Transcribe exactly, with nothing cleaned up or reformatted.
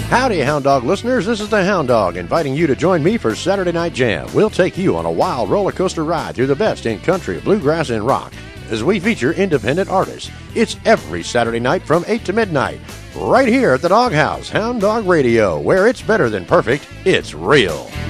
Howdy, Hound Dog listeners. This is the Hound Dog inviting you to join me for Saturday Night Jam. We'll take you on a wild roller coaster ride through the best in country, bluegrass, and rock as we feature independent artists. It's every Saturday night from eight to midnight, right here at the Doghouse, Hound Dog Radio, where it's better than perfect, it's real.